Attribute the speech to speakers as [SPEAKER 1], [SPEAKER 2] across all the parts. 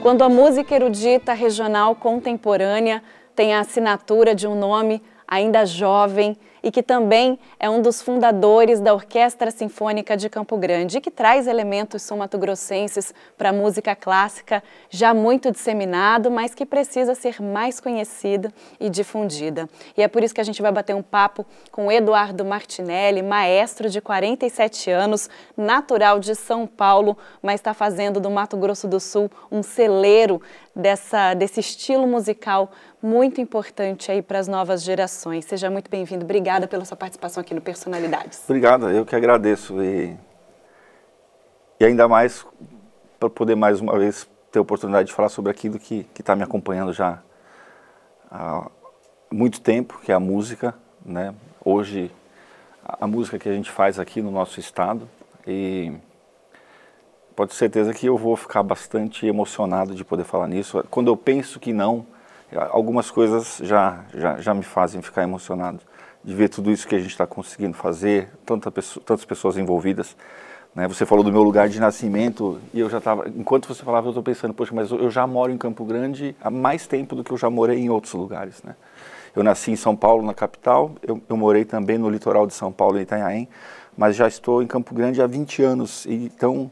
[SPEAKER 1] Quando a música erudita regional contemporânea tem a assinatura de um nome ainda jovem e que também é um dos fundadores da Orquestra Sinfônica de Campo Grande e que traz elementos sul-mato-grossenses para a música clássica já muito disseminado, mas que precisa ser mais conhecida e difundida. E é por isso que a gente vai bater um papo com Eduardo Martinelli, maestro de 47 anos, natural de São Paulo, mas está fazendo do Mato Grosso do Sul um celeiro desse estilo musical muito importante aí para as novas gerações. Seja muito bem-vindo. Obrigada pela sua participação aqui no Personalidades.
[SPEAKER 2] Obrigado, eu que agradeço. E ainda mais para poder mais uma vez ter a oportunidade de falar sobre aquilo que está me acompanhando já há muito tempo, que é a música, né? Hoje, a música que a gente faz aqui no nosso estado. E pode ter certeza que eu vou ficar bastante emocionado de poder falar nisso. Quando eu penso que não, algumas coisas já me fazem ficar emocionado de ver tudo isso que a gente está conseguindo fazer, tantas pessoas envolvidas, né? Você falou do meu lugar de nascimento e eu já estava, enquanto você falava, eu estou pensando, poxa, mas eu já moro em Campo Grande há mais tempo do que eu já morei em outros lugares, né? Eu nasci em São Paulo, na capital, eu morei também no litoral de São Paulo, em Itanhaém, mas já estou em Campo Grande há 20 anos, então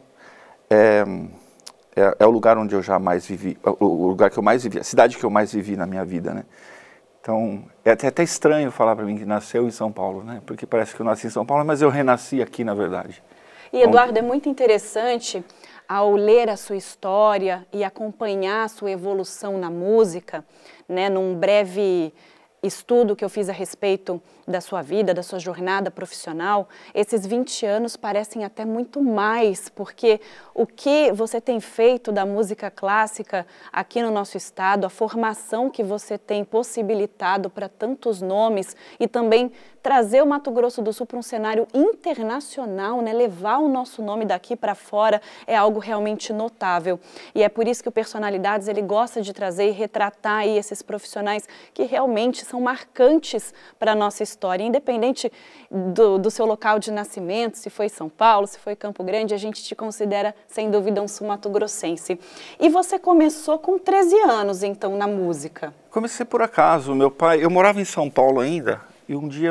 [SPEAKER 2] é o lugar onde eu já mais vivi, o lugar que eu mais vivi, a cidade que eu mais vivi na minha vida, né? Então, é até estranho falar para mim que nasceu em São Paulo, né? Porque parece que eu nasci em São Paulo, mas eu renasci aqui, na verdade.
[SPEAKER 1] E, Eduardo, é muito interessante, ao ler a sua história e acompanhar a sua evolução na música, né? Num breve estudo que eu fiz a respeito da sua vida, da sua jornada profissional, esses 20 anos parecem até muito mais, porque o que você tem feito da música clássica aqui no nosso estado, a formação que você tem possibilitado para tantos nomes e também trazer o Mato Grosso do Sul para um cenário internacional, né? Levar o nosso nome daqui para fora é algo realmente notável. E é por isso que o Personalidades ele gosta de trazer e retratar aí esses profissionais que realmente são marcantes para a nossa história. Independente do seu local de nascimento, se foi São Paulo, se foi Campo Grande, a gente te considera, sem dúvida, um sul-mato-grossense. E você começou com 13 anos, então, na música?
[SPEAKER 2] Comecei por acaso. Meu pai, eu morava em São Paulo ainda, e um dia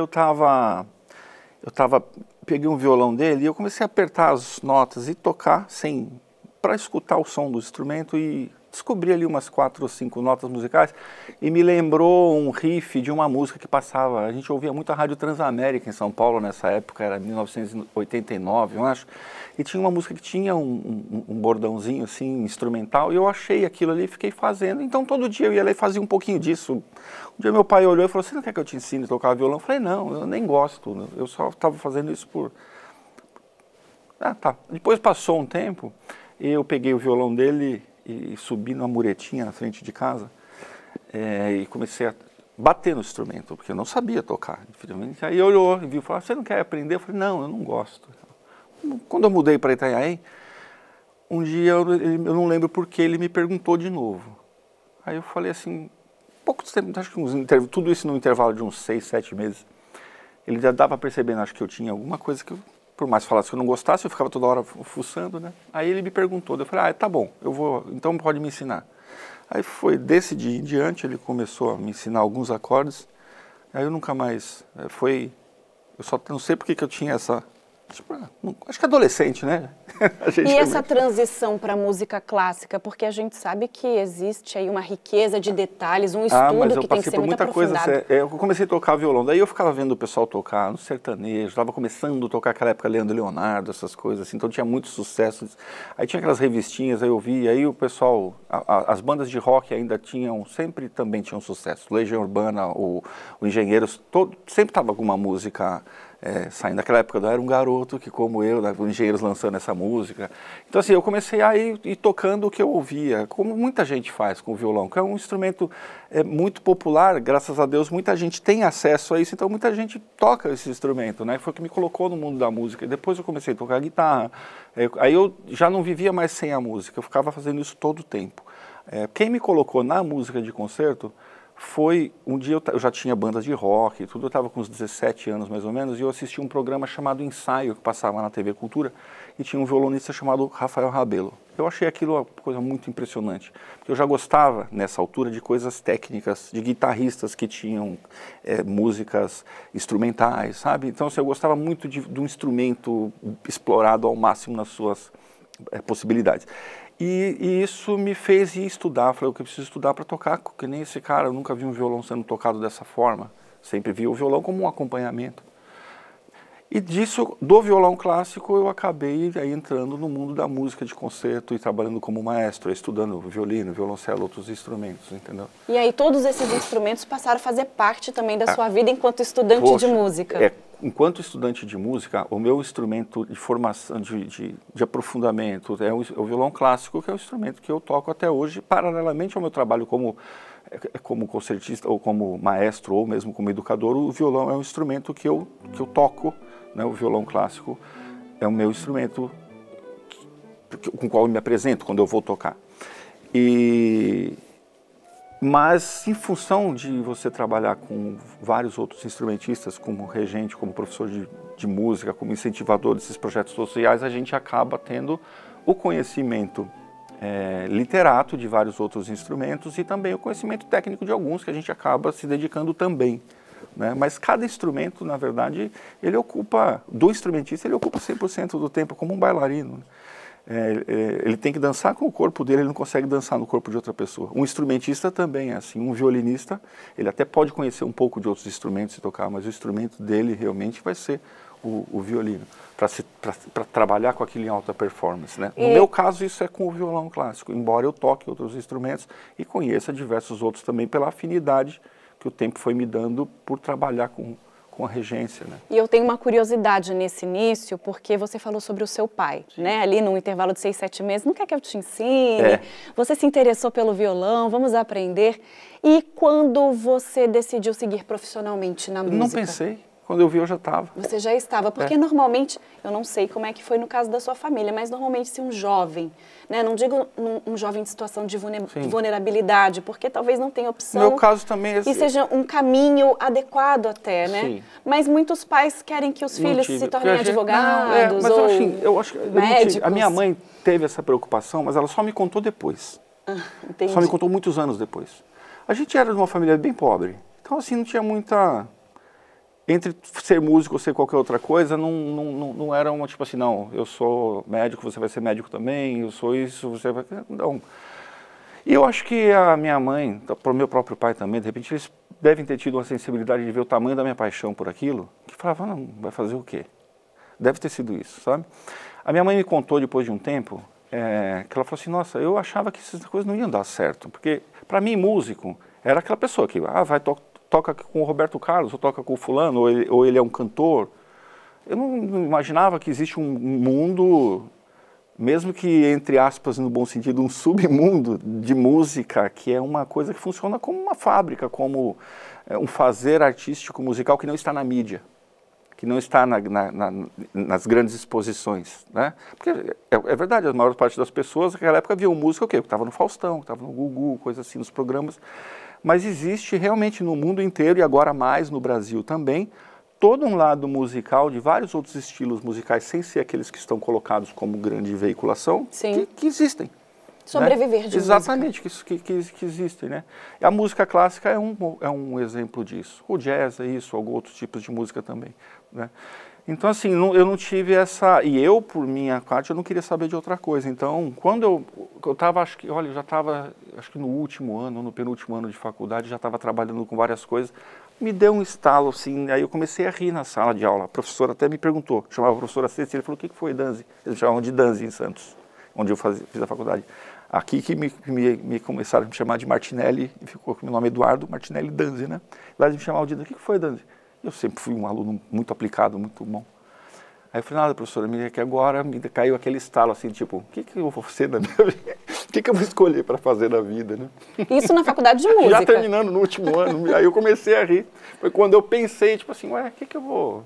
[SPEAKER 2] peguei um violão dele e eu comecei a apertar as notas e tocar para escutar o som do instrumento e descobri ali umas 4 ou 5 notas musicais e me lembrou um riff de uma música que passava. A gente ouvia muito a Rádio Transamérica em São Paulo nessa época, era 1989, eu acho, e tinha uma música que tinha um bordãozinho assim, instrumental, e eu achei aquilo ali e fiquei fazendo. Então todo dia eu ia lá e fazia um pouquinho disso. Um dia meu pai olhou e falou, você não quer que eu te ensine a tocar violão? Eu falei, não, eu nem gosto, eu só estava fazendo isso por... Ah, tá. Depois passou um tempo e eu peguei o violão dele e subi numa muretinha na frente de casa e comecei a bater no instrumento, porque eu não sabia tocar. Aí ele olhou e viu e falou, você não quer aprender? Eu falei, não, eu não gosto. Quando eu mudei para Itanhaém, um dia eu não lembro porque ele me perguntou de novo. Aí eu falei assim, pouco tempo, acho que tudo isso no intervalo de uns 6, 7 meses, ele já dava percebendo, acho que eu tinha alguma coisa que por mais que falasse que eu não gostasse, eu ficava toda hora fuçando, né? Aí ele me perguntou, eu falei, tá bom, eu vou, então pode me ensinar. Aí foi desse dia em diante, ele começou a me ensinar alguns acordes, aí eu nunca mais, eu só não sei porque que eu tinha essa, acho que adolescente, né?
[SPEAKER 1] E essa transição para a música clássica, porque a gente sabe que existe aí uma riqueza de detalhes, um estudo que tem que ser muito aprofundado.
[SPEAKER 2] Eu comecei a tocar violão, daí eu ficava vendo o pessoal tocar no sertanejo, estava começando a tocar aquela época Leandro e Leonardo, essas coisas assim, então tinha muito sucesso. Aí tinha aquelas revistinhas, aí eu via, aí o pessoal, as bandas de rock ainda sempre também tinham sucesso. Legião Urbana, o Engenheiros, sempre estava alguma música saindo. Naquela época eu era um garoto que, como eu, né, os Engenheiros lançando essa música. Então assim, eu comecei a ir tocando o que eu ouvia, como muita gente faz com o violão, que é um instrumento muito popular, graças a Deus muita gente tem acesso a isso, então muita gente toca esse instrumento, né? Foi o que me colocou no mundo da música. E depois eu comecei a tocar guitarra, aí eu já não vivia mais sem a música, eu ficava fazendo isso todo o tempo. Quem me colocou na música de concerto foi um dia eu já tinha bandas de rock e tudo, eu estava com uns 17 anos mais ou menos, e eu assisti um programa chamado Ensaio, que passava na TV Cultura, e tinha um violonista chamado Rafael Rabelo. Eu achei aquilo uma coisa muito impressionante, porque eu já gostava, nessa altura, de coisas técnicas, de guitarristas que tinham músicas instrumentais, sabe? Então, assim, eu gostava muito de um instrumento explorado ao máximo nas suas possibilidades. E isso me fez ir estudar. Falei, eu preciso estudar para tocar, que nem esse cara. Eu nunca vi um violão sendo tocado dessa forma. Sempre vi o violão como um acompanhamento. E disso, do violão clássico, eu acabei aí entrando no mundo da música de concerto e trabalhando como maestro, estudando violino, violoncelo, outros instrumentos, entendeu?
[SPEAKER 1] E aí todos esses instrumentos passaram a fazer parte também da sua vida enquanto estudante de música.
[SPEAKER 2] Enquanto estudante de música, o meu instrumento de formação, de aprofundamento é o violão clássico, que é o instrumento que eu toco até hoje, paralelamente ao meu trabalho como concertista, ou como maestro, ou mesmo como educador. O violão é um instrumento que eu toco, né? O violão clássico é o meu instrumento com o qual eu me apresento quando eu vou tocar. Mas, em função de você trabalhar com vários outros instrumentistas, como regente, como professor de música, como incentivador desses projetos sociais, a gente acaba tendo o conhecimento literato de vários outros instrumentos e também o conhecimento técnico de alguns, que a gente acaba se dedicando também, né? Mas cada instrumento, na verdade, do instrumentista, ele ocupa 100% do tempo, como um bailarino, né? Ele tem que dançar com o corpo dele, ele não consegue dançar no corpo de outra pessoa. Um instrumentista também é assim, um violinista, ele até pode conhecer um pouco de outros instrumentos e tocar, mas o instrumento dele realmente vai ser o violino, para trabalhar com aquilo em alta performance, né? No meu caso, isso é com o violão clássico, embora eu toque outros instrumentos e conheça diversos outros também pela afinidade que o tempo foi me dando por trabalhar com a regência, né?
[SPEAKER 1] E eu tenho uma curiosidade nesse início, porque você falou sobre o seu pai, né? Ali num intervalo de 6, 7 meses, não quer que eu te ensine? Você se interessou pelo violão, vamos aprender. E quando você decidiu seguir profissionalmente na música?
[SPEAKER 2] Não pensei. Quando eu vi, eu já estava.
[SPEAKER 1] Você já estava, porque normalmente, eu não sei como é que foi no caso da sua família, mas normalmente se um jovem, né, não digo um jovem em situação de vulnerabilidade, porque talvez não tenha opção.
[SPEAKER 2] No meu caso também é assim.
[SPEAKER 1] E seja um caminho adequado até, né?
[SPEAKER 2] Sim.
[SPEAKER 1] Mas muitos pais querem que os filhos se tornem advogados
[SPEAKER 2] mas
[SPEAKER 1] ou
[SPEAKER 2] eu acho que
[SPEAKER 1] médicos.
[SPEAKER 2] A minha mãe teve essa preocupação, mas ela só me contou depois.
[SPEAKER 1] Entendi.
[SPEAKER 2] Só me contou muitos anos depois. A gente era de uma família bem pobre, então assim, não tinha muita... Entre ser músico ou ser qualquer outra coisa, não era uma tipo assim, não, eu sou médico, você vai ser médico também, eu sou isso, você vai... Não. E eu acho que a minha mãe, para o meu próprio pai também, de repente eles devem ter tido uma sensibilidade de ver o tamanho da minha paixão por aquilo, que falava, não, vai fazer o quê? Deve ter sido isso, sabe? A minha mãe me contou depois de um tempo, que ela falou assim, nossa, eu achava que essas coisas não iam dar certo, porque para mim músico era aquela pessoa que toca com o Roberto Carlos, ou toca com o fulano, ou ele é um cantor. Eu não imaginava que existe um mundo, mesmo que, entre aspas, no bom sentido, um submundo de música, que é uma coisa que funciona como uma fábrica, como um fazer artístico musical que não está na mídia, que não está nas grandes exposições, né? Porque é verdade, a maior parte das pessoas naquela época viam música o quê? Que estava no Faustão, que estava no Gugu, coisa assim, nos programas. Mas existe realmente no mundo inteiro, e agora mais no Brasil também, todo um lado musical de vários outros estilos musicais, sem ser aqueles que estão colocados como grande veiculação, que existem.
[SPEAKER 1] Sobreviver
[SPEAKER 2] né?
[SPEAKER 1] de
[SPEAKER 2] Exatamente,
[SPEAKER 1] música.
[SPEAKER 2] que existem, né? E a música clássica é um exemplo disso. O jazz é isso, alguns outros tipos de música também, né? Então, assim, eu não tive essa... E eu, por minha parte, eu não queria saber de outra coisa. Então, quando eu estava, eu já estava, acho que no último ano, no penúltimo ano de faculdade, já estava trabalhando com várias coisas, me deu um estalo, assim, aí eu comecei a rir na sala de aula. A professora até me perguntou, chamava a professora Cecília, falou, o que foi Danzi? Eles chamavam de Danzi em Santos, onde eu fiz a faculdade. Aqui que me começaram a me chamar de Martinelli, e ficou com o meu nome Eduardo Martinelli Danzi, né? Lá eles me chamavam de Danzi, o que foi Danzi? Eu sempre fui um aluno muito aplicado, muito bom. Aí eu falei, nada, professora, que agora me caiu aquele estalo assim, tipo, o que eu vou ser da minha vida? O que eu vou escolher para fazer na vida, né?
[SPEAKER 1] Isso na faculdade de música?
[SPEAKER 2] Já terminando no último ano, aí eu comecei a rir. Foi quando eu pensei, tipo assim, ué, o que eu vou...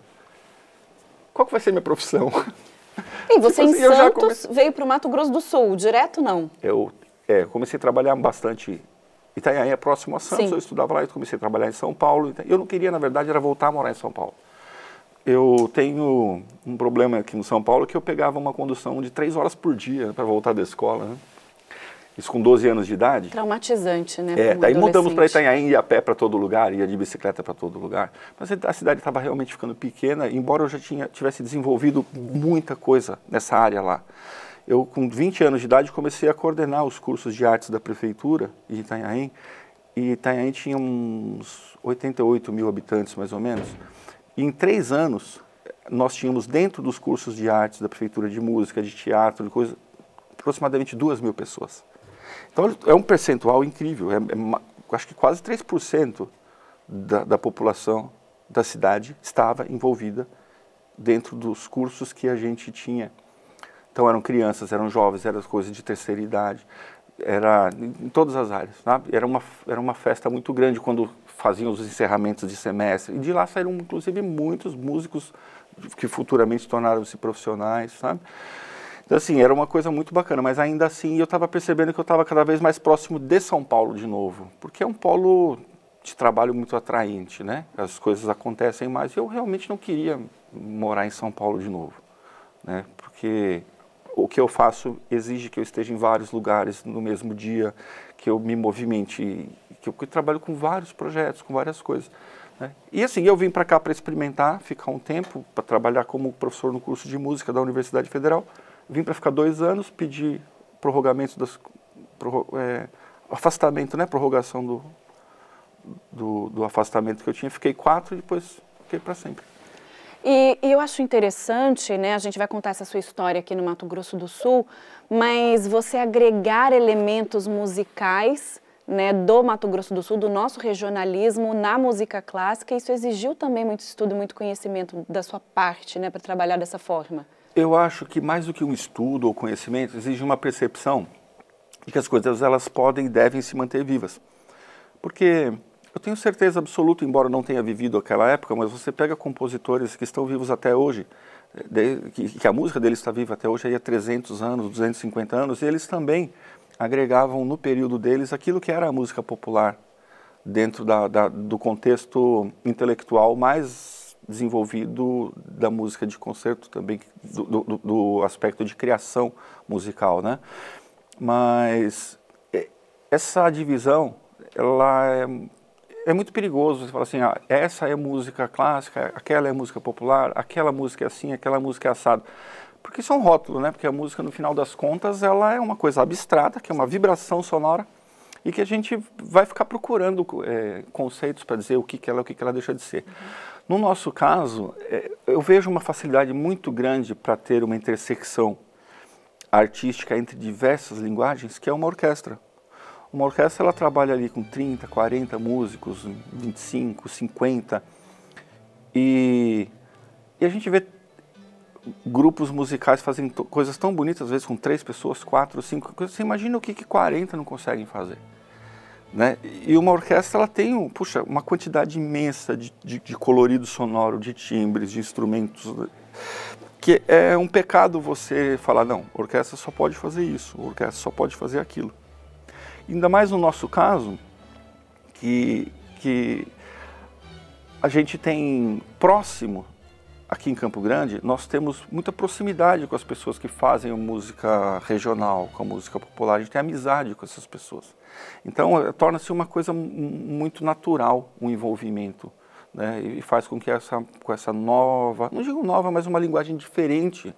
[SPEAKER 2] Qual que vai ser minha profissão?
[SPEAKER 1] E você tipo, em Santos veio para o Mato Grosso do Sul, direto não?
[SPEAKER 2] Eu comecei a trabalhar bastante Itanhaém é próximo a Santos,
[SPEAKER 1] Sim.
[SPEAKER 2] eu estudava lá e comecei a trabalhar em São Paulo. Eu não queria, na verdade, era voltar a morar em São Paulo. Eu tenho um problema aqui em São Paulo que eu pegava uma condução de 3 horas por dia para voltar da escola, né? Isso com 12 anos de idade.
[SPEAKER 1] Traumatizante, né?
[SPEAKER 2] Daí mudamos para Itanhaém, ia a pé para todo lugar, ia de bicicleta para todo lugar. Mas a cidade estava realmente ficando pequena, embora eu já tivesse desenvolvido muita coisa nessa área lá. Eu, com 20 anos de idade, comecei a coordenar os cursos de artes da prefeitura de Itanhaém. E Itanhaém tinha uns 88 mil habitantes, mais ou menos. E em 3 anos, nós tínhamos dentro dos cursos de artes da prefeitura, de música, de teatro, de coisa, aproximadamente 2 mil pessoas. Então é um percentual incrível, acho que quase 3% da população da cidade estava envolvida dentro dos cursos que a gente tinha. Então eram crianças, eram jovens, eram coisas de terceira idade, era em todas as áreas, sabe? Era uma festa muito grande quando faziam os encerramentos de semestre. E de lá saíram inclusive muitos músicos que futuramente tornaram-se profissionais, sabe? Então, assim, era uma coisa muito bacana, mas ainda assim eu estava percebendo que eu estava cada vez mais próximo de São Paulo de novo, porque é um polo de trabalho muito atraente, né? As coisas acontecem mais e eu realmente não queria morar em São Paulo de novo, né? Porque o que eu faço exige que eu esteja em vários lugares no mesmo dia, que eu me movimente, que eu trabalho com vários projetos, com várias coisas, né? E assim, eu vim para cá para experimentar, ficar um tempo, para trabalhar como professor no curso de música da Universidade Federal. Vim para ficar 2 anos, pedi prorrogamento afastamento, né? Prorrogação do afastamento que eu tinha. Fiquei 4 e depois fiquei para sempre.
[SPEAKER 1] E eu acho interessante, né? A gente vai contar essa sua história aqui no Mato Grosso do Sul, mas você agregar elementos musicais, né, do Mato Grosso do Sul, do nosso regionalismo na música clássica, isso exigiu também muito estudo, muito conhecimento da sua parte, né, para trabalhar dessa forma.
[SPEAKER 2] Eu acho que mais do que um estudo ou conhecimento, exige uma percepção de que as coisas elas podem e devem se manter vivas. Porque eu tenho certeza absoluta, embora não tenha vivido aquela época, mas você pega compositores que estão vivos até hoje, que a música deles está viva até hoje, aí há 300 anos, 250 anos, e eles também agregavam no período deles aquilo que era a música popular, dentro do contexto intelectual mais desenvolvido da música de concerto também, do aspecto de criação musical, né? Mas essa divisão, ela é muito perigoso. Você fala assim, essa é música clássica, aquela é música popular, aquela música é assim, aquela música é assado. Porque isso é um rótulo, né? Porque a música, no final das contas, ela é uma coisa abstrata, que é uma vibração sonora, e que a gente vai ficar procurando conceitos para dizer o que ela deixa de ser. No nosso caso, eu vejo uma facilidade muito grande para ter uma intersecção artística entre diversas linguagens, que é uma orquestra. Uma orquestra, ela trabalha ali com 30, 40 músicos, 25, 50, e a gente vê grupos musicais fazendo coisas tão bonitas, às vezes com 3 pessoas, 4, 5, você imagina o que 40 não conseguem fazer. Né? E uma orquestra ela tem uma quantidade imensa de colorido sonoro, de timbres, de instrumentos, que é um pecado você falar, não, a orquestra só pode fazer isso, a orquestra só pode fazer aquilo. Ainda mais no nosso caso, que a gente tem próximo, aqui em Campo Grande, nós temos muita proximidade com as pessoas que fazem a música regional, com a música popular, a gente tem amizade com essas pessoas. Então, torna-se uma coisa muito natural, um envolvimento, né? E faz com que com essa nova, não digo nova, mas uma linguagem diferente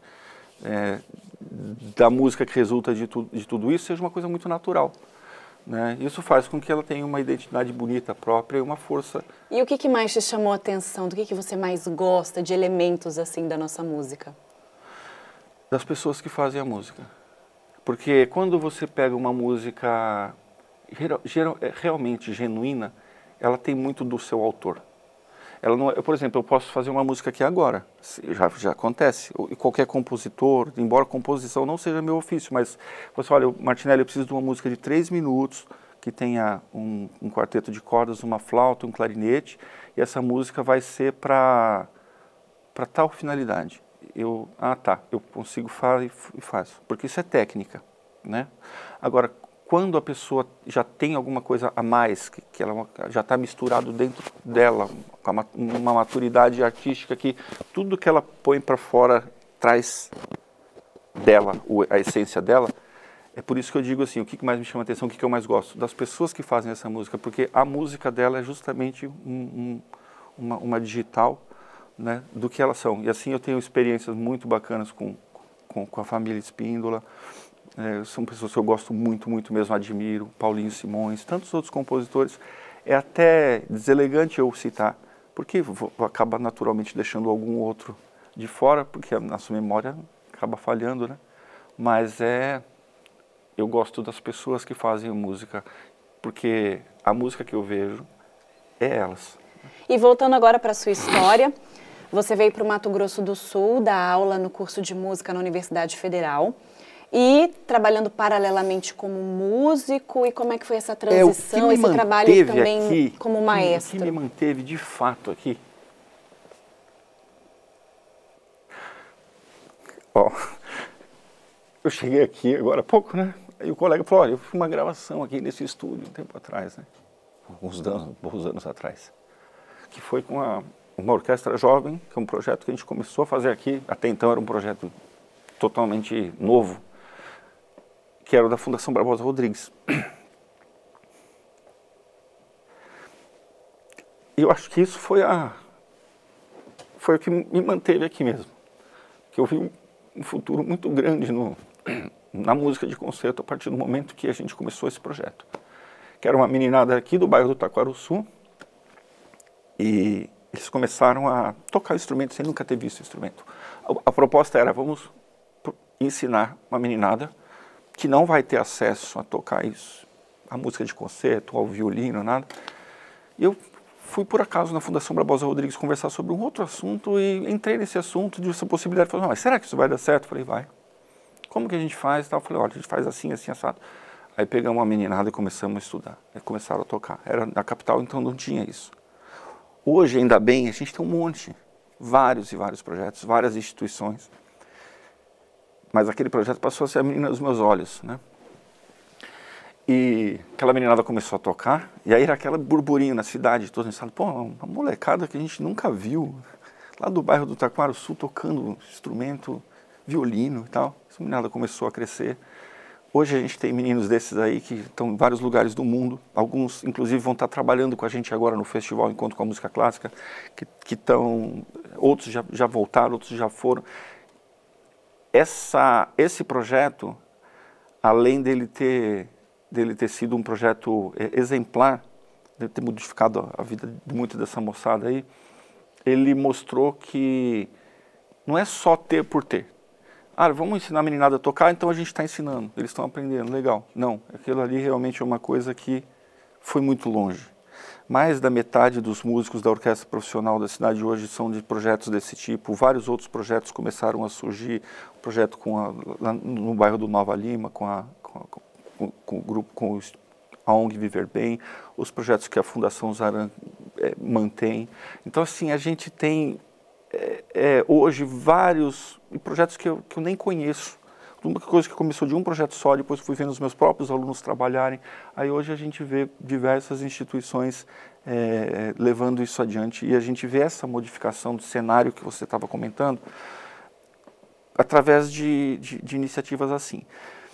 [SPEAKER 2] da música que resulta de tudo isso, seja uma coisa muito natural. Né? Isso faz com que ela tenha uma identidade bonita própria e uma força.
[SPEAKER 1] E o que mais te chamou a atenção? Do que você mais gosta de elementos assim da nossa música?
[SPEAKER 2] Das pessoas que fazem a música. Porque quando você pega uma música realmente genuína, ela tem muito do seu autor. Ela não, por exemplo, eu posso fazer uma música aqui agora, já acontece, e qualquer compositor, embora composição não seja meu ofício, mas você olha, Martinelli, eu preciso de uma música de 3 minutos, que tenha um quarteto de cordas, uma flauta, um clarinete, e essa música vai ser para tal finalidade. Eu consigo fazer e faço, porque isso é técnica, né? Agora, quando a pessoa já tem alguma coisa a mais, que ela já está misturado dentro dela, com uma maturidade artística que tudo que ela põe para fora traz dela, a essência dela. É por isso que eu digo assim, o que mais me chama a atenção, o que eu mais gosto? Das pessoas que fazem essa música, porque a música dela é justamente uma digital, né, do que elas são. E assim eu tenho experiências muito bacanas com a família Espíndola. São pessoas que eu gosto muito, muito mesmo, admiro, Paulinho Simões, tantos outros compositores. É até deselegante eu citar, porque vou acabar naturalmente deixando algum outro de fora, porque a nossa memória acaba falhando, né? Mas eu gosto das pessoas que fazem música, porque a música que eu vejo é elas.
[SPEAKER 1] E voltando agora para a sua história, você veio para o Mato Grosso do Sul, dar aula no curso de música na Universidade Federal. E trabalhando paralelamente como músico, e como é que foi essa transição, esse trabalho também aqui, como maestro?
[SPEAKER 2] O que me manteve de fato aqui? Ó, eu cheguei aqui agora há pouco, né? Aí o colega falou, olha, eu fiz uma gravação aqui nesse estúdio um tempo atrás, né? Uns anos atrás. Que foi com uma orquestra jovem, que é um projeto que a gente começou a fazer aqui. Até então era um projeto totalmente novo, que era o da Fundação Barbosa Rodrigues. E eu acho que isso foi o que me manteve aqui mesmo. Que eu vi um futuro muito grande na música de concerto a partir do momento que a gente começou esse projeto. Que era uma meninada aqui do bairro do Taquaruçu, e eles começaram a tocar instrumento sem nunca ter visto instrumento. A proposta era, vamos ensinar uma meninada que não vai ter acesso a tocar isso, a música de concerto, ao violino, nada. E eu fui, por acaso, na Fundação Barbosa Rodrigues conversar sobre um outro assunto e entrei nesse assunto de essa possibilidade. Falei, mas será que isso vai dar certo? Falei, vai. Como que a gente faz? Eu falei, olha, a gente faz assim, assim, assado. Aí pegamos uma meninada e começamos a estudar. Aí começaram a tocar. Era na capital, então não tinha isso. Hoje, ainda bem, a gente tem um monte. Vários e vários projetos, várias instituições. Mas aquele projeto passou a ser a menina dos meus olhos, né? E aquela meninada começou a tocar, e aí era aquela burburinho na cidade, todos pensaram, pô, uma molecada que a gente nunca viu, lá do bairro do Taquaruçu, tocando instrumento, violino e tal. Essa meninada começou a crescer. Hoje a gente tem meninos desses aí que estão em vários lugares do mundo, alguns inclusive vão estar trabalhando com a gente agora no festival Encontro com a Música Clássica, que estão, outros já voltaram, outros já foram. Esse projeto, além dele ter sido um projeto exemplar, de ter modificado a vida de muita dessa moçada aí, ele mostrou que não é só ter por ter. Ah, vamos ensinar a meninada a tocar, então a gente está ensinando, eles estão aprendendo, legal. Não, aquilo ali realmente é uma coisa que foi muito longe. Mais da metade dos músicos da orquestra profissional da cidade hoje são de projetos desse tipo. Vários outros projetos começaram a surgir. O projeto lá no bairro do Nova Lima, com o grupo, com a ONG Viver Bem, os projetos que a Fundação Zaran mantém. Então, assim, a gente tem hoje vários projetos que eu nem conheço. Uma coisa que começou de um projeto só, depois fui vendo os meus próprios alunos trabalharem. Aí hoje a gente vê diversas instituições levando isso adiante, e a gente vê essa modificação do cenário que você estava comentando através de iniciativas assim.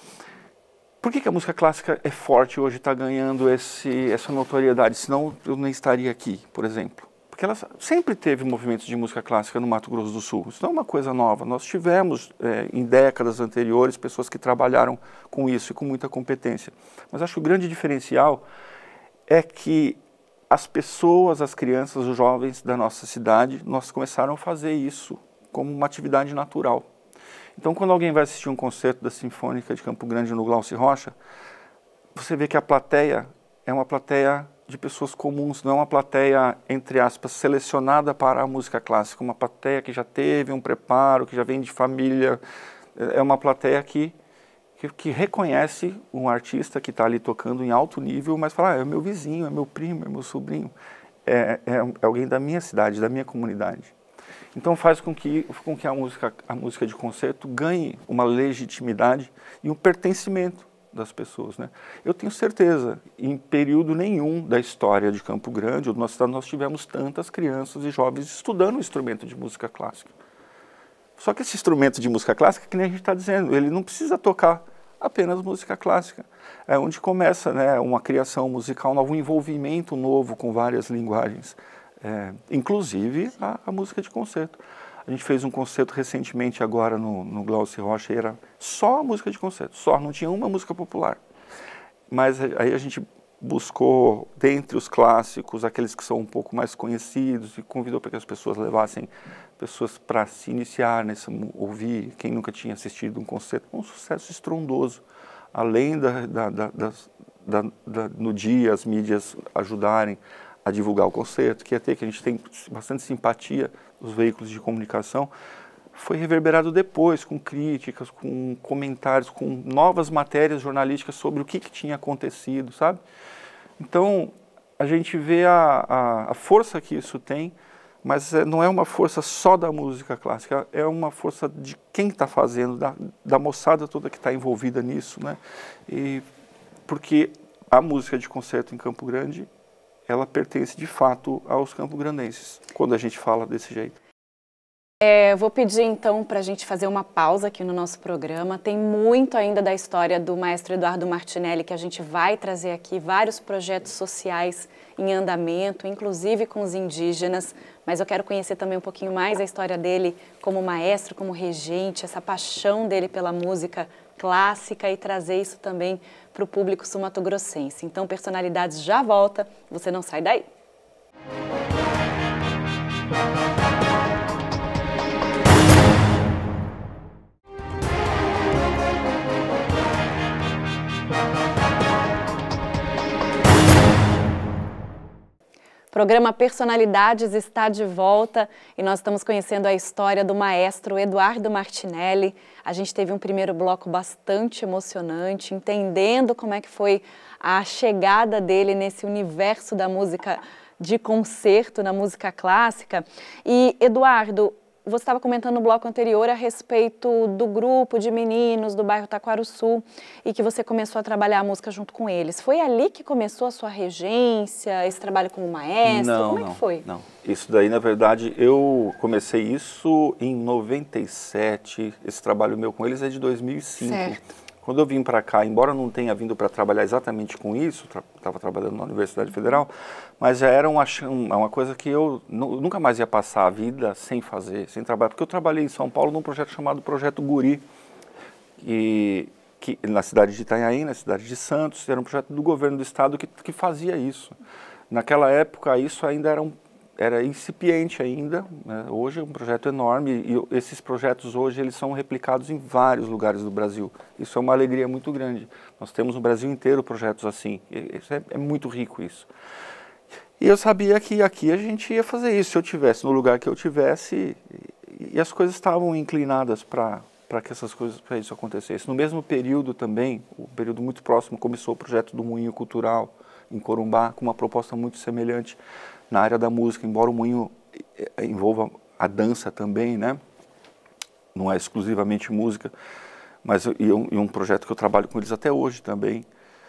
[SPEAKER 2] Por que a música clássica é forte hoje, está ganhando essa notoriedade? Senão eu nem estaria aqui, por exemplo. Porque ela sempre teve movimentos de música clássica no Mato Grosso do Sul. Isso não é uma coisa nova. Nós tivemos, em décadas anteriores, pessoas que trabalharam com isso e com muita competência. Mas acho que o grande diferencial é que as pessoas, as crianças, os jovens da nossa cidade, nós começaram a fazer isso como uma atividade natural. Então, quando alguém vai assistir um concerto da Sinfônica de Campo Grande no Glaucio Rocha, você vê que a plateia é uma plateia de pessoas comuns, não é uma plateia, entre aspas, selecionada para a música clássica, uma plateia que já teve um preparo, que já vem de família, é uma plateia que reconhece um artista que está ali tocando em alto nível, mas fala, é meu vizinho, é meu primo, é meu sobrinho, é alguém da minha cidade, da minha comunidade. Então faz com que a música de concerto ganhe uma legitimidade e um pertencimento das pessoas, né? Eu tenho certeza, em período nenhum da história de Campo Grande, nós tivemos tantas crianças e jovens estudando o instrumento de música clássica. Só que esse instrumento de música clássica, que nem a gente está dizendo, ele não precisa tocar apenas música clássica. É onde começa, né, uma criação musical nova, um envolvimento novo com várias linguagens, inclusive a música de concerto. A gente fez um concerto recentemente agora no Glaucio Rocha, e era só música de concerto, só, não tinha uma música popular. Mas aí a gente buscou, dentre os clássicos, aqueles que são um pouco mais conhecidos, e convidou para que as pessoas levassem pessoas para se iniciar, ouvir, quem nunca tinha assistido um concerto, um sucesso estrondoso. Além no dia as mídias ajudarem a divulgar o concerto, que a gente tem bastante simpatia dos veículos de comunicação, foi reverberado depois, com críticas, com comentários, com novas matérias jornalísticas sobre o que tinha acontecido, sabe? Então, a gente vê a força que isso tem, mas não é uma força só da música clássica, é uma força de quem está fazendo, da moçada toda que está envolvida nisso, né? E porque a música de concerto em Campo Grande, ela pertence de fato aos campograndenses, quando a gente fala desse jeito.
[SPEAKER 1] Vou pedir então para a gente fazer uma pausa aqui no nosso programa. Tem muito ainda da história do maestro Eduardo Martinelli que a gente vai trazer aqui, vários projetos sociais em andamento, inclusive com os indígenas, mas eu quero conhecer também um pouquinho mais a história dele como maestro, como regente, essa paixão dele pela música clássica e trazer isso também para o público sul-mato-grossense. Então, Personalidades já volta, você não sai daí. O programa Personalidades está de volta e nós estamos conhecendo a história do maestro Eduardo Martinelli. A gente teve um primeiro bloco bastante emocionante, entendendo como é que foi a chegada dele nesse universo da música de concerto, na música clássica. E, Eduardo, você estava comentando no bloco anterior a respeito do grupo de meninos do bairro Taquarussu e que você começou a trabalhar a música junto com eles. Foi ali que começou a sua regência, esse trabalho como maestro? Como é que foi?
[SPEAKER 2] Não. Isso daí, na verdade, eu comecei isso em 97. Esse trabalho meu com eles é de 2005.
[SPEAKER 1] Certo.
[SPEAKER 2] Quando eu vim para cá, embora não tenha vindo para trabalhar exatamente com isso, estava trabalhando na Universidade Federal, mas já era uma coisa que eu nunca mais ia passar a vida sem fazer, sem trabalhar, porque eu trabalhei em São Paulo num projeto chamado Projeto Guri, que na cidade de Itanhaém, na cidade de Santos, era um projeto do governo do estado que fazia isso. Naquela época, isso ainda era incipiente ainda, né? Hoje é um projeto enorme e esses projetos hoje eles são replicados em vários lugares do Brasil. Isso é uma alegria muito grande. Nós temos no Brasil inteiro projetos assim. Isso é muito rico isso. E eu sabia que aqui a gente ia fazer isso. Se eu estivesse no lugar que eu tivesse, e as coisas estavam inclinadas para que para isso acontecesse. No mesmo período também, um período muito próximo, começou o projeto do Moinho Cultural em Corumbá, com uma proposta muito semelhante na área da música, embora o Moinho envolva a dança também, né? Não é exclusivamente música, mas um projeto que eu trabalho com eles até hoje também.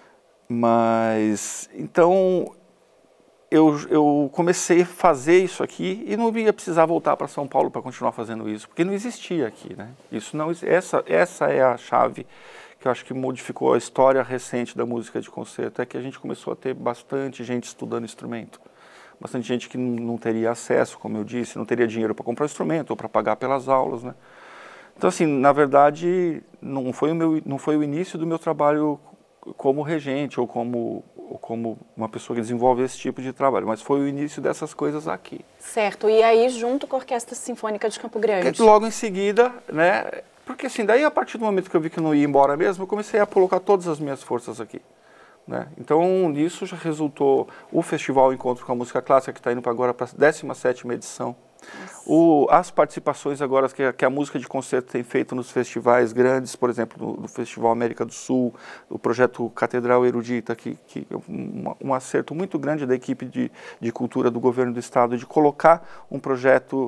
[SPEAKER 2] Mas, então, eu comecei a fazer isso aqui e não ia precisar voltar para São Paulo para continuar fazendo isso, porque não existia aqui, né? Essa é a chave que eu acho que modificou a história recente da música de concerto, é que a gente começou a ter bastante gente estudando instrumento. Bastante gente que não teria acesso, como eu disse, não teria dinheiro para comprar o instrumento ou para pagar pelas aulas, né? Então, assim, na verdade, não foi o início do meu trabalho como regente ou como uma pessoa que desenvolve esse tipo de trabalho, mas foi o início dessas coisas aqui.
[SPEAKER 1] Certo, e aí junto com a Orquestra Sinfônica de Campo Grande?
[SPEAKER 2] Logo em seguida, né? Porque assim, daí a partir do momento que eu vi que não ia embora mesmo, eu comecei a colocar todas as minhas forças aqui. Né? Então, nisso já resultou o Festival Encontro com a Música Clássica, que está indo agora para a 17ª edição. As participações agora que a música de concerto tem feito nos festivais grandes, por exemplo, no Festival América do Sul, o projeto Catedral Erudita, que é um acerto muito grande da equipe de cultura do governo do estado, de colocar um projeto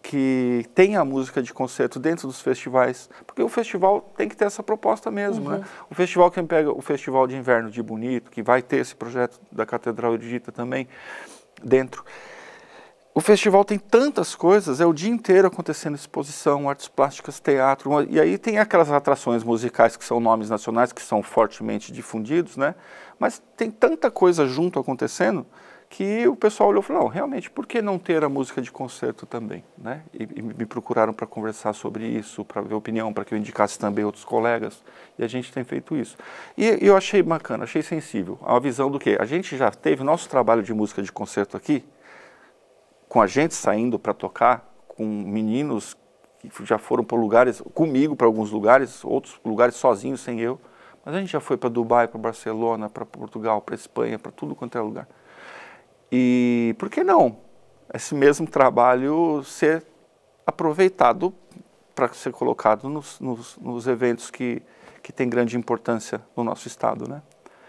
[SPEAKER 2] que tenha a música de concerto dentro dos festivais, porque o festival tem que ter essa proposta mesmo, né? O festival, quem pega o Festival de Inverno de Bonito, que vai ter esse projeto da Catedral Erudita também dentro, o festival tem tantas coisas, é o dia inteiro acontecendo exposição, artes plásticas, teatro, e aí tem aquelas atrações musicais que são nomes nacionais, que são fortemente difundidos, né? Mas tem tanta coisa junto acontecendo que o pessoal olhou e falou, não, realmente, por que não ter a música de concerto também, né? E me procuraram para conversar sobre isso, para ver opinião, para que eu indicasse também outros colegas, e a gente tem feito isso. E eu achei bacana, achei sensível, a visão do que a gente já teve nosso trabalho de música de concerto aqui, com a gente saindo para tocar, com meninos que já foram para lugares, comigo para alguns lugares, outros lugares sozinhos, sem eu, mas a gente já foi para Dubai, para Barcelona, para Portugal, para Espanha, para tudo quanto é lugar. E por que não esse mesmo trabalho ser aproveitado para ser colocado nos eventos que têm grande importância no nosso estado, né?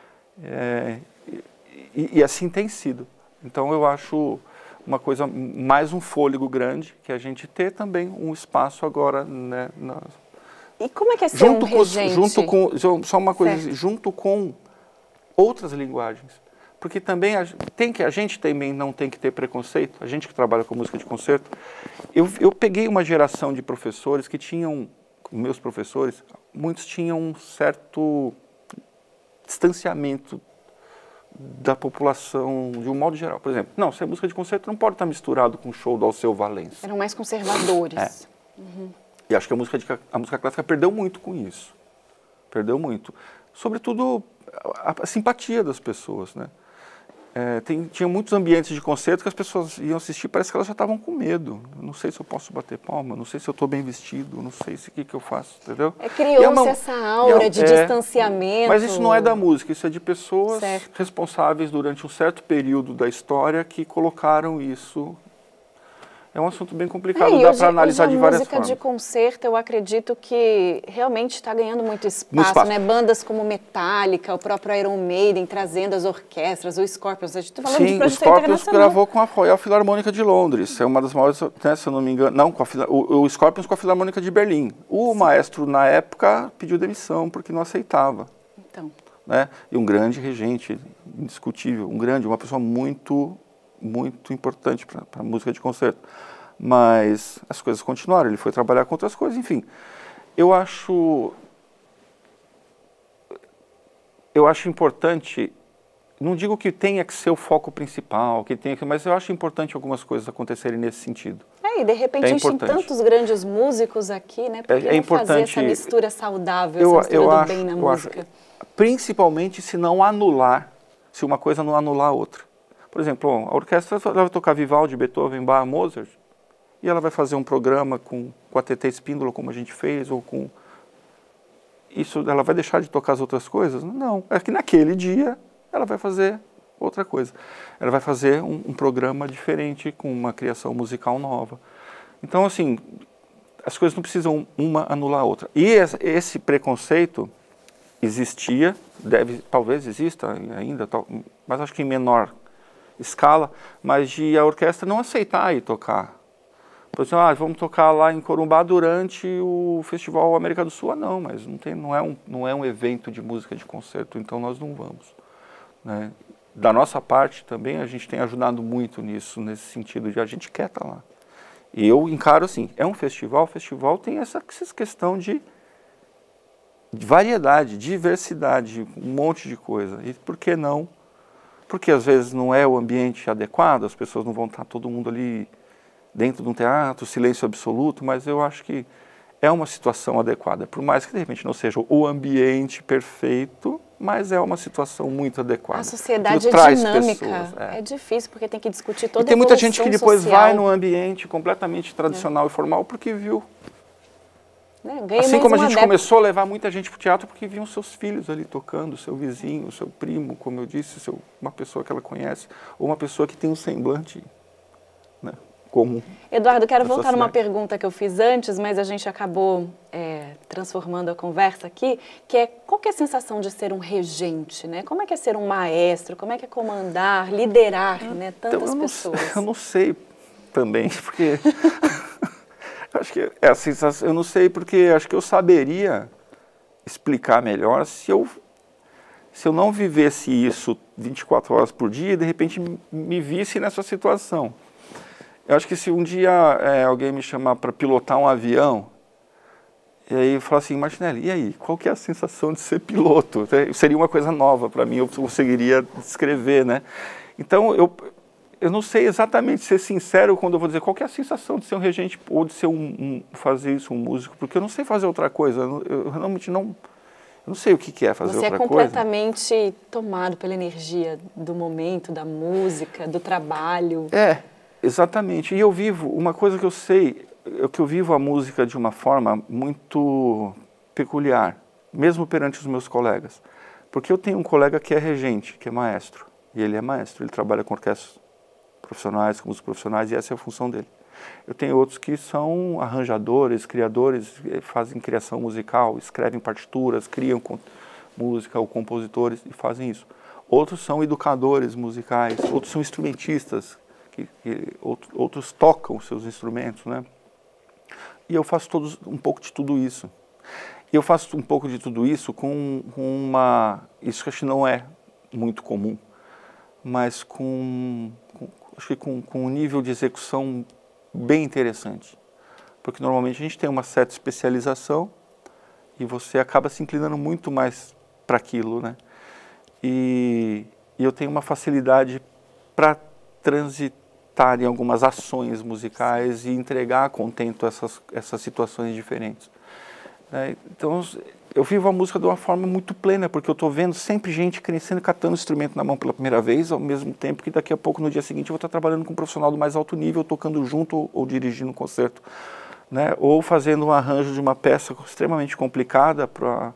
[SPEAKER 2] E assim tem sido. Então eu acho uma coisa, mais um fôlego grande, que a gente ter também um espaço agora, né?
[SPEAKER 1] E como é que é ser um regente?
[SPEAKER 2] Só uma coisa, junto com outras linguagens. Porque também a gente também não tem que ter preconceito, a gente que trabalha com música de concerto. Eu peguei uma geração de professores que tinham, meus professores, muitos tinham um certo distanciamento da população de um modo geral. Por exemplo, não, se é música de concerto não pode estar misturado com o show do Alceu Valença.
[SPEAKER 1] Eram mais conservadores.
[SPEAKER 2] E acho que a música clássica perdeu muito com isso. Perdeu muito. Sobretudo a simpatia das pessoas, né? Tinha muitos ambientes de concerto que as pessoas iam assistir, parece que elas já estavam com medo. Não sei se eu posso bater palma, não sei se eu estou bem vestido, não sei se o que eu faço, entendeu?
[SPEAKER 1] Criou-se essa aura de distanciamento.
[SPEAKER 2] Mas isso não é da música, isso é de pessoas responsáveis durante um certo período da história que colocaram isso. É um assunto bem complicado, dá para analisar de várias formas.
[SPEAKER 1] A música de concerto, eu acredito que realmente está ganhando muito espaço, né? Bandas como Metallica, o próprio Iron Maiden, trazendo as orquestras, o Scorpions, a gente está falando de projeção internacional.
[SPEAKER 2] Sim, o Scorpions gravou com a Royal Filarmônica de Londres, é uma das maiores, né, se eu não me engano, não, o Scorpions com a Filarmônica de Berlim. O maestro, na época, pediu demissão porque não aceitava.
[SPEAKER 1] Então.
[SPEAKER 2] Né? E um grande regente, indiscutível, uma pessoa muito importante para a música de concerto. Mas as coisas continuaram, ele foi trabalhar com outras coisas, enfim. Eu acho importante, não digo que tenha que ser o foco principal, mas eu acho importante algumas coisas acontecerem nesse sentido.
[SPEAKER 1] E de repente a gente tem tantos grandes músicos aqui, né? Por que não fazer essa mistura saudável, essa mistura do bem na música? Principalmente
[SPEAKER 2] se não anular, se uma coisa não anular a outra. Por exemplo, a orquestra vai tocar Vivaldi, Beethoven, Bach, Mozart, e ela vai fazer um programa com a TT Espíndola, como a gente fez, ou com... Isso, ela vai deixar de tocar as outras coisas? Não, é que naquele dia ela vai fazer outra coisa. Ela vai fazer um programa diferente, com uma criação musical nova. Então, assim, as coisas não precisam uma anular a outra. E esse preconceito existia, talvez exista ainda, mas acho que em menor escala, mas de a orquestra não aceitar ir tocar. Por exemplo, vamos tocar lá em Corumbá durante o Festival América do Sul. Não, mas não é um evento de música de concerto, então nós não vamos. Né? Da nossa parte também a gente tem ajudado muito nisso, nesse sentido de a gente quer estar lá. E eu encaro assim, é um festival, o festival tem essa questão de variedade, diversidade, um monte de coisa. E por que não? Porque às vezes não é o ambiente adequado, as pessoas não vão estar todo mundo ali dentro de um teatro, silêncio absoluto, mas eu acho que é uma situação adequada. Por mais que de repente não seja o ambiente perfeito, mas é uma situação muito adequada.
[SPEAKER 1] A sociedade é dinâmica, é difícil porque tem que discutir toda a evolução social. E
[SPEAKER 2] tem muita gente que depois vai num ambiente completamente tradicional e formal porque viu. Assim como a gente começou a levar muita gente para o teatro porque viam seus filhos ali tocando, seu vizinho, seu primo, como eu disse, uma pessoa que ela conhece, ou uma pessoa que tem um semblante, né, comum.
[SPEAKER 1] Eduardo, quero voltar numa pergunta que eu fiz antes, mas a gente acabou transformando a conversa aqui, que é qual que é a sensação de ser um regente, né? Como é que é ser um maestro? Como é que é comandar, liderar, né, tantas pessoas?
[SPEAKER 2] Eu não sei também, porque... Acho que é a sensação, eu não sei, porque acho que eu saberia explicar melhor se eu não vivesse isso 24 horas por dia e de repente me visse nessa situação. Eu acho que se um dia alguém me chamar para pilotar um avião, e aí eu falar assim, Martinelli, e aí, qual que é a sensação de ser piloto? Seria uma coisa nova para mim, eu conseguiria descrever, né? Então, eu não sei exatamente ser sincero quando eu vou dizer qual que é a sensação de ser um regente ou de ser fazer isso, um músico, porque eu não sei fazer outra coisa, eu realmente não sei o que é fazer outra coisa.
[SPEAKER 1] Você é completamente tomado pela energia do momento, da música, do trabalho.
[SPEAKER 2] Exatamente. E eu vivo, uma coisa que eu sei, é que eu vivo a música de uma forma muito peculiar, mesmo perante os meus colegas. Porque eu tenho um colega que é regente, que é maestro. E ele é maestro, ele trabalha com orquestras profissionais, com músicos profissionais, e essa é a função dele. Eu tenho outros que são arranjadores, criadores, fazem criação musical, escrevem partituras, criam música, ou compositores, e fazem isso. Outros são educadores musicais, outros são instrumentistas, outros tocam seus instrumentos, né? E eu faço um pouco de tudo isso. E eu faço um pouco de tudo isso com isso que acho que não é muito comum, mas acho que com um nível de execução bem interessante. Porque normalmente a gente tem uma certa especialização e você acaba se inclinando muito mais para aquilo, né? E eu tenho uma facilidade para transitar em algumas ações musicais e entregar a contento essas situações diferentes. Então, eu vivo a música de uma forma muito plena, porque eu estou vendo sempre gente crescendo, catando o instrumento na mão pela primeira vez, ao mesmo tempo que daqui a pouco, no dia seguinte, eu vou estar trabalhando com um profissional do mais alto nível, tocando junto ou dirigindo um concerto, né? Ou fazendo um arranjo de uma peça extremamente complicada para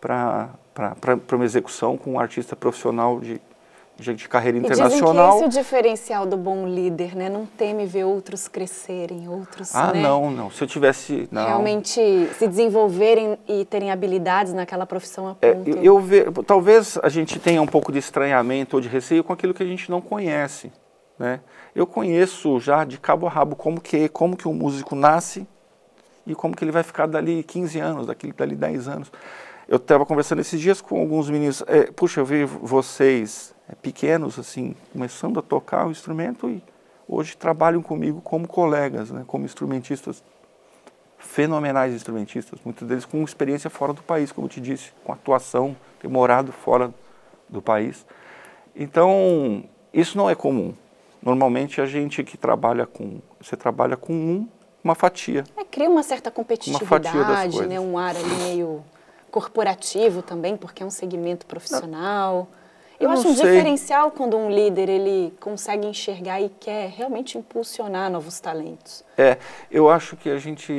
[SPEAKER 2] uma execução com um artista profissional de carreira internacional.
[SPEAKER 1] E dizem que esse é o diferencial do bom líder, né? Não teme ver outros crescerem, outros, né?
[SPEAKER 2] Não. Se eu tivesse... Não.
[SPEAKER 1] Realmente se desenvolverem e terem habilidades naquela profissão a ponto.
[SPEAKER 2] Talvez a gente tenha um pouco de estranhamento ou de receio com aquilo que a gente não conhece, né? Eu conheço já de cabo a rabo como que um músico nasce e como que ele vai ficar dali 15 anos, dali 10 anos. Eu estava conversando esses dias com alguns meninos, puxa, eu vi vocês pequenos, assim, começando a tocar o instrumento e hoje trabalham comigo como colegas, né, como instrumentistas, fenomenais instrumentistas, muitos deles com experiência fora do país, como eu te disse, com atuação, ter morado fora do país. Então, isso não é comum. Normalmente a gente que você trabalha com uma fatia.
[SPEAKER 1] Cria uma certa competitividade, né, um ar ali meio corporativo também, porque é um segmento profissional. Eu acho um diferencial quando um líder ele consegue enxergar e quer realmente impulsionar novos talentos.
[SPEAKER 2] Eu acho que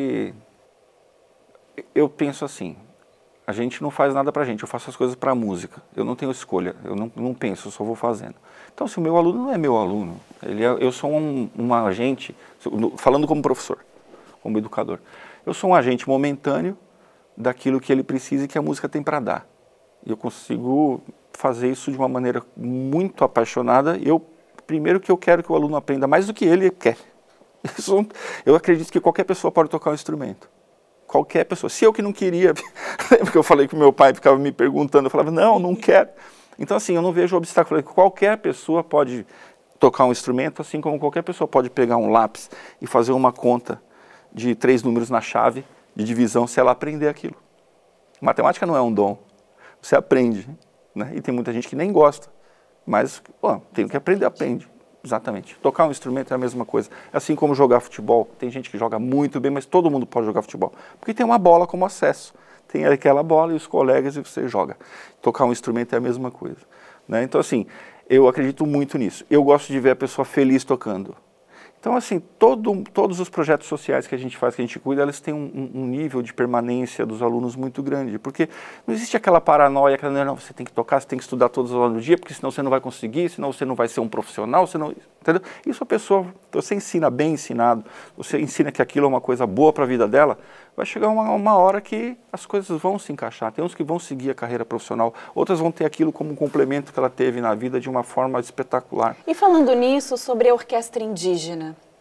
[SPEAKER 2] eu penso assim, a gente não faz nada pra gente, eu faço as coisas pra música, eu não tenho escolha, eu não penso, eu só vou fazendo. Então, se o meu aluno não é meu aluno, eu sou um agente, falando como professor, como educador, eu sou um agente momentâneo daquilo que ele precisa e que a música tem para dar. E eu consigo fazer isso de uma maneira muito apaixonada. Primeiro que eu quero que o aluno aprenda mais do que ele quer. Eu acredito que qualquer pessoa pode tocar um instrumento. Qualquer pessoa. Se eu que não queria, lembra que eu falei que o meu pai ficava me perguntando, eu falava, não quero. Então assim, eu não vejo obstáculo. Qualquer pessoa pode tocar um instrumento, assim como qualquer pessoa pode pegar um lápis e fazer uma conta de 3 números na chave de divisão, se ela aprender aquilo. Matemática não é um dom, você aprende, né? E tem muita gente que nem gosta, mas tem que aprender, aprende. Exatamente. Tocar um instrumento é a mesma coisa. Assim como jogar futebol, tem gente que joga muito bem, mas todo mundo pode jogar futebol, porque tem uma bola como acesso. Tem aquela bola e os colegas e você joga. Tocar um instrumento é a mesma coisa, né? Então assim, eu acredito muito nisso. Eu gosto de ver a pessoa feliz tocando. Então, assim, todos os projetos sociais que a gente faz, que a gente cuida, eles têm um nível de permanência dos alunos muito grande, porque não existe aquela paranoia, não, você tem que tocar, você tem que estudar todas as horas do dia, porque senão você não vai conseguir, senão você não vai ser um profissional, entendeu? Isso a pessoa, você ensina bem ensinado, você ensina que aquilo é uma coisa boa para a vida dela, vai chegar uma hora que as coisas vão se encaixar. Tem uns que vão seguir a carreira profissional, outras vão ter aquilo como um complemento que ela teve na vida de uma forma espetacular.
[SPEAKER 1] E falando nisso, sobre a orquestra indígena,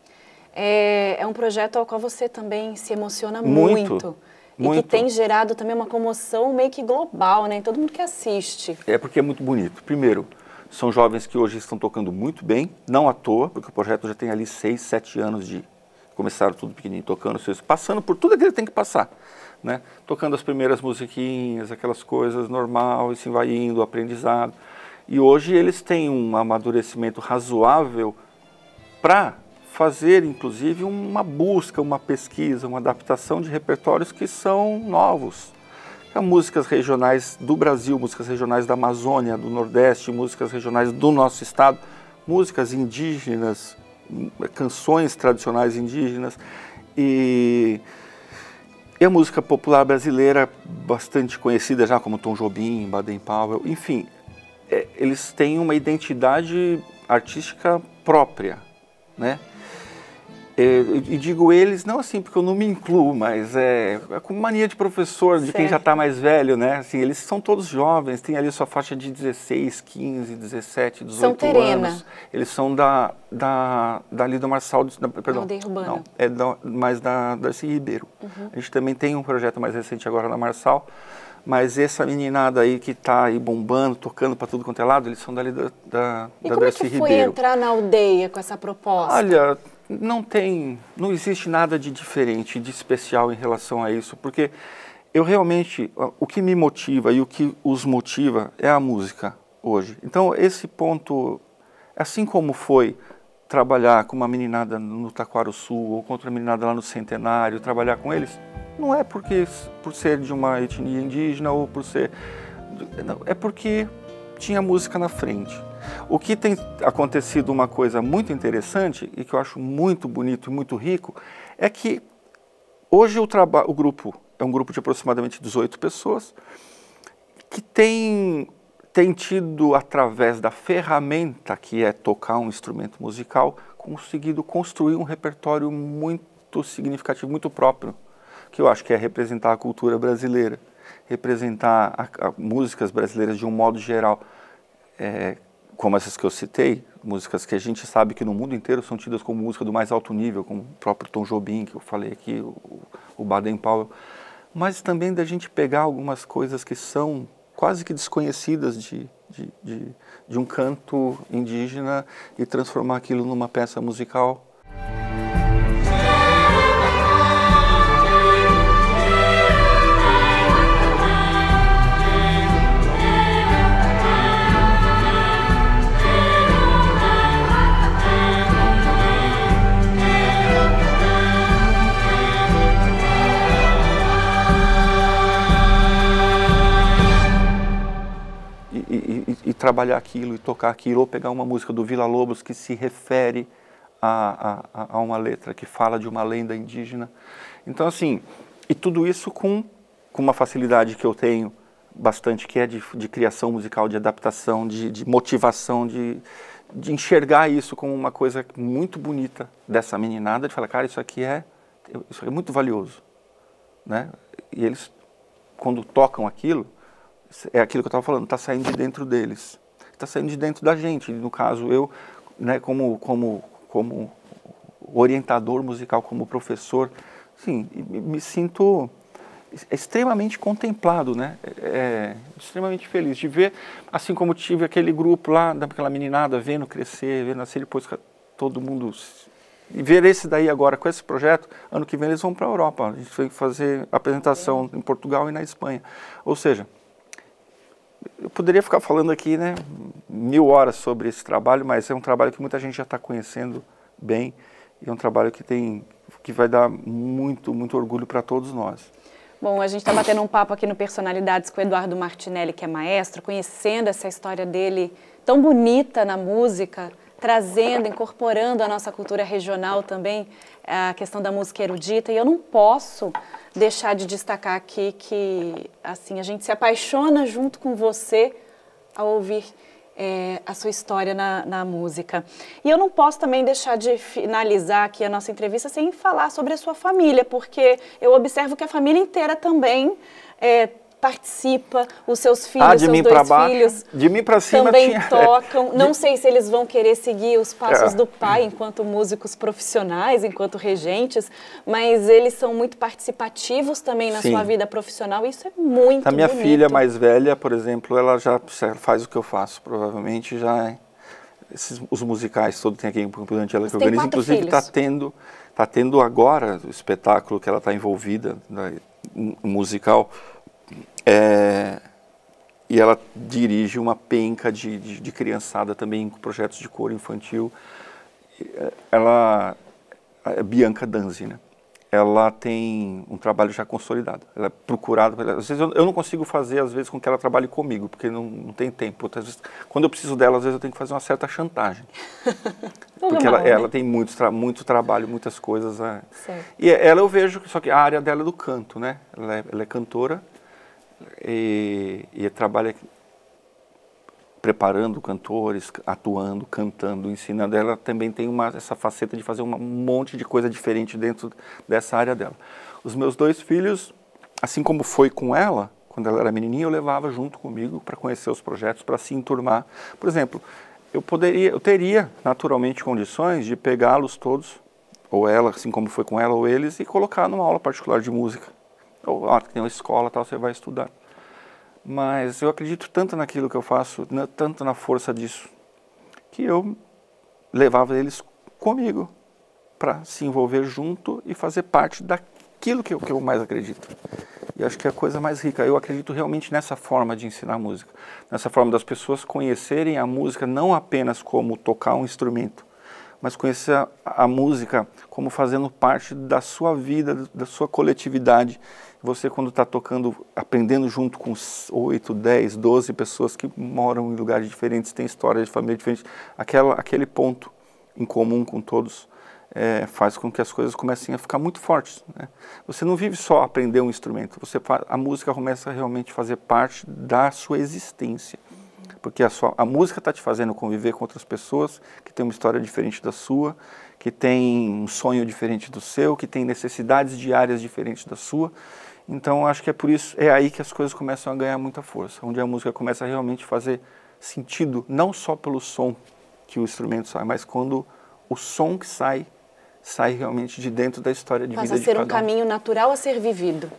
[SPEAKER 1] é um projeto ao qual você também se emociona muito. E que tem gerado também uma comoção meio que global, né? Em todo mundo que assiste.
[SPEAKER 2] É porque é muito bonito. Primeiro, são jovens que hoje estão tocando muito bem, não à toa, porque o projeto já tem ali 6, 7 anos de... Começaram tudo pequenininho, tocando, passando por tudo aquilo que tem que passar, né? Tocando as primeiras musiquinhas, aquelas coisas normal, e assim vai indo, o aprendizado. E hoje eles têm um amadurecimento razoável para fazer, inclusive, uma busca, uma pesquisa, uma adaptação de repertórios que são novos. Músicas regionais do Brasil, músicas regionais da Amazônia, do Nordeste, músicas regionais do nosso estado, músicas indígenas, canções tradicionais indígenas e a música popular brasileira bastante conhecida já, como Tom Jobim, Baden Powell, enfim, eles têm uma identidade artística própria, né? E digo eles não assim porque eu não me incluo, mas é com mania de professor, de quem já está mais velho, né? Assim, eles são todos jovens, tem ali sua faixa de 16, 15, 17, 18
[SPEAKER 1] são terena.
[SPEAKER 2] anos. Eles são dali do Marçal, perdão, não, mais da Darcy Ribeiro. A gente também tem um projeto mais recente agora na Marçal, mas essa meninada aí que está aí bombando, tocando para tudo quanto é lado, eles são dali da Darcy Ribeiro. E como é que foi
[SPEAKER 1] entrar na aldeia com essa proposta?
[SPEAKER 2] Olha, não existe nada de diferente, de especial em relação a isso, porque eu realmente, o que me motiva e o que os motiva é a música hoje. Então esse ponto, assim como foi trabalhar com uma meninada no Taquarussu ou com outra meninada lá no Centenário, trabalhar com eles, não é por ser de uma etnia indígena ou por ser... Não, é porque tinha música na frente. O que tem acontecido uma coisa muito interessante e que eu acho muito bonito e muito rico é que hoje o grupo é um grupo de aproximadamente 18 pessoas que tem tido, através da ferramenta que é tocar um instrumento musical, conseguido construir um repertório muito significativo, muito próprio, que eu acho que é representar a cultura brasileira, representar músicas brasileiras de um modo geral, como essas que eu citei, músicas que a gente sabe que no mundo inteiro são tidas como música do mais alto nível, como o próprio Tom Jobim, que eu falei aqui, o Baden Powell, mas também da gente pegar algumas coisas que são quase que desconhecidas de um canto indígena e transformar aquilo numa peça musical. E trabalhar aquilo, e tocar aquilo, ou pegar uma música do Villa Lobos que se refere a uma letra que fala de uma lenda indígena. Então, assim, e tudo isso com uma facilidade que eu tenho bastante, que é de criação musical, de adaptação, de motivação, de enxergar isso como uma coisa muito bonita dessa meninada, de falar, cara, isso aqui é muito valioso, né? E eles, quando tocam aquilo, é aquilo que eu estava falando, está saindo de dentro deles, está saindo de dentro da gente. No caso, eu, né, como orientador musical, como professor, sim, me sinto extremamente contemplado, né? Extremamente feliz de ver, assim como tive aquele grupo lá, daquela meninada, vendo crescer, vendo nascer, depois todo mundo... E ver esse daí agora, com esse projeto, ano que vem eles vão para a Europa, a gente vai fazer apresentação em Portugal e na Espanha. Ou seja, eu poderia ficar falando aqui, né, 1000 horas sobre esse trabalho, mas é um trabalho que muita gente já está conhecendo bem e é um trabalho que vai dar muito, muito orgulho para todos nós.
[SPEAKER 1] Bom, a gente está batendo um papo aqui no Personalidades com o Eduardo Martinelli, que é maestro, conhecendo essa história dele tão bonita na música, trazendo, incorporando a nossa cultura regional também, a questão da música erudita, e eu não posso deixar de destacar aqui que, assim, a gente se apaixona junto com você ao ouvir a sua história na música. E eu não posso também deixar de finalizar aqui a nossa entrevista sem falar sobre a sua família, porque eu observo que a família inteira também participa, os seus filhos, seus dois filhos
[SPEAKER 2] de mim para cima
[SPEAKER 1] também tocam. Não sei se eles vão querer seguir os passos do pai enquanto músicos profissionais, enquanto regentes, mas eles são muito participativos também na sua vida profissional, e isso é muito bonito.
[SPEAKER 2] A minha filha mais velha, por exemplo, ela já faz o que eu faço, provavelmente já os musicais todos tem aqui em Campo Grande, ela que organiza, inclusive está tendo agora o espetáculo que ela está envolvida, musical, e ela dirige uma penca de criançada também com projetos de coro infantil. Ela é Bianca Danzi, né? Ela tem um trabalho já consolidado, ela é procurada, às vezes eu não consigo fazer, às vezes, com que ela trabalhe comigo, porque não tem tempo. Às vezes, quando eu preciso dela, às vezes eu tenho que fazer uma certa chantagem. Porque ela tem muito trabalho, muitas coisas. E ela eu vejo, só que a área dela é do canto, né? Ela é cantora e trabalha preparando cantores, atuando, cantando, ensinando. Ela também tem essa faceta de fazer um monte de coisa diferente dentro dessa área dela. Os meus dois filhos, assim como foi com ela, quando ela era menininha, eu levava junto comigo para conhecer os projetos, para se enturmar. Por exemplo, eu teria naturalmente condições de pegá-los todos, ou ela, assim como foi com ela, ou eles, e colocar numa aula particular de música. Ou tem uma escola, tal, você vai estudar. Mas eu acredito tanto naquilo que eu faço, tanto na força disso, que eu levava eles comigo para se envolver junto e fazer parte daquilo que eu mais acredito. E acho que é a coisa mais rica. Eu acredito realmente nessa forma de ensinar música, nessa forma das pessoas conhecerem a música não apenas como tocar um instrumento, mas conhecer a música como fazendo parte da sua vida, da sua coletividade. Você, quando está tocando, aprendendo junto com 8, 10, 12 pessoas que moram em lugares diferentes, têm histórias de família diferentes, aquele ponto em comum com todos faz com que as coisas comecem a ficar muito fortes, né? Você não vive só aprender um instrumento, a música começa a realmente fazer parte da sua existência. Porque a música está te fazendo conviver com outras pessoas que têm uma história diferente da sua, que têm um sonho diferente do seu, que têm necessidades diárias diferentes da sua. Então, acho que é aí que as coisas começam a ganhar muita força, onde a música começa a realmente fazer sentido, não só pelo som que o instrumento sai, mas quando o som que sai realmente de dentro da história de vida de cada um.
[SPEAKER 1] Passa a ser um caminho natural a ser vivido.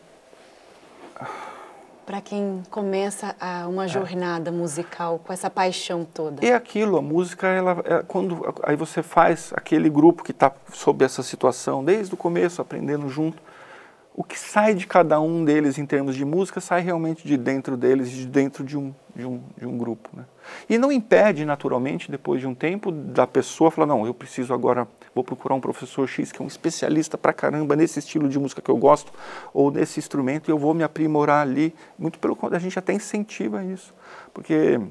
[SPEAKER 1] Para quem começa uma jornada musical com essa paixão toda.
[SPEAKER 2] É aquilo, a música, quando aí você faz aquele grupo que está sob essa situação, desde o começo, aprendendo junto, o que sai de cada um deles em termos de música sai realmente de dentro deles, de dentro de um grupo, né? E não impede, naturalmente, depois de um tempo, da pessoa falar, não, eu preciso agora, vou procurar um professor X que é um especialista pra caramba nesse estilo de música que eu gosto, ou nesse instrumento, e eu vou me aprimorar ali. Muito pelo contrário, a gente até incentiva isso, porque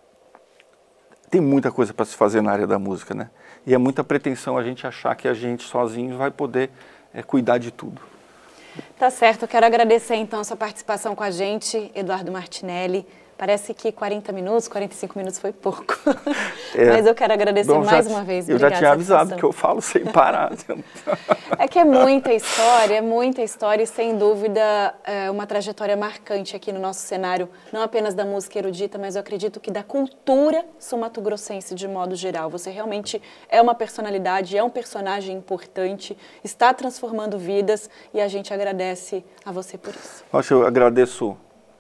[SPEAKER 2] tem muita coisa para se fazer na área da música, né? E é muita pretensão a gente achar que a gente sozinho vai poder cuidar de tudo.
[SPEAKER 1] Tá certo, eu quero agradecer então a sua participação com a gente, Eduardo Martinelli. Parece que 40 minutos, 45 minutos foi pouco. Mas eu quero agradecer mais uma vez.
[SPEAKER 2] Eu já tinha avisado que eu falo sem parar.
[SPEAKER 1] É que é muita história e sem dúvida uma trajetória marcante aqui no nosso cenário, não apenas da música erudita, mas eu acredito que da cultura sul-mato-grossense de modo geral. Você realmente é uma personalidade, é um personagem importante, está transformando vidas e a gente agradece a você por isso.
[SPEAKER 2] Poxa, eu agradeço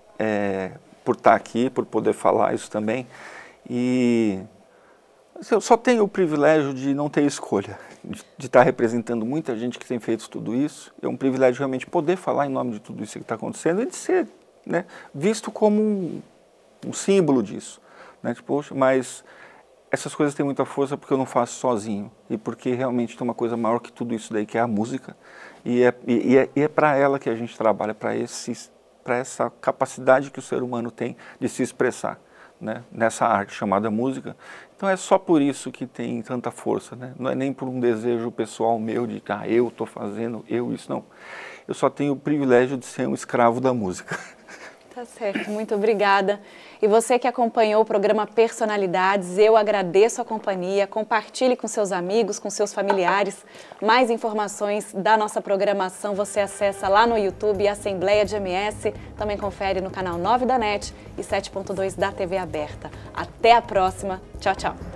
[SPEAKER 2] por estar aqui, por poder falar isso também, e eu só tenho o privilégio de não ter escolha, de estar representando muita gente que tem feito tudo isso. É um privilégio realmente poder falar em nome de tudo isso que está acontecendo e de ser, né, visto como um símbolo disso, né? Tipo, poxa, mas essas coisas têm muita força porque eu não faço sozinho e porque realmente tem uma coisa maior que tudo isso daí, que é a música, e é para ela que a gente trabalha, para essa capacidade que o ser humano tem de se expressar, né, nessa arte chamada música. Então é só por isso que tem tanta força, né? Não é nem por um desejo pessoal meu de eu estou fazendo, isso não. Eu só tenho o privilégio de ser um escravo da música.
[SPEAKER 1] Tá certo, muito obrigada. E você que acompanhou o programa Personalidades, eu agradeço a companhia. Compartilhe com seus amigos, com seus familiares. Mais informações da nossa programação você acessa lá no YouTube, Assembleia de MS. Também confere no canal 9 da NET e 7.2 da TV Aberta. Até a próxima. Tchau, tchau.